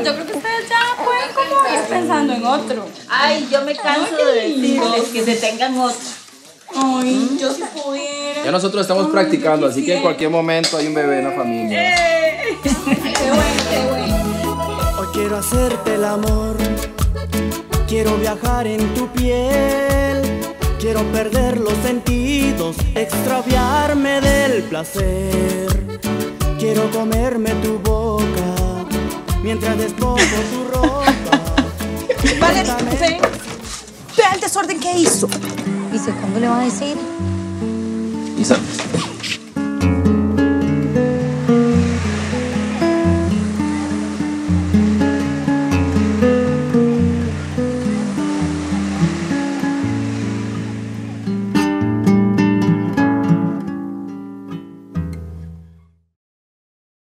pues yo creo que ustedes ya pueden como ir pensando en otro. Ay, yo me canso de decirles que se tengan otro. Ay, yo si pudiera. Ya nosotros estamos practicando, así que en cualquier momento hay un bebé en la familia. Qué bueno, qué bueno. Hoy quiero hacerte el amor, quiero viajar en tu piel, quiero perder los sentidos, extraviarme del placer. Quiero comerme tu boca mientras despojo tu ropa. Vale, vea el desorden que hizo. ¿Y cuándo le va a decir? Isa,